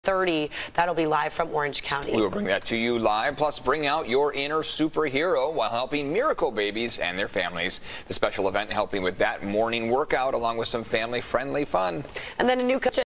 30. That'll be live from Orange County. We will bring that to you live, plus bring out your inner superhero while helping miracle babies and their families. The special event helping with that morning workout along with some family-friendly fun. And then a new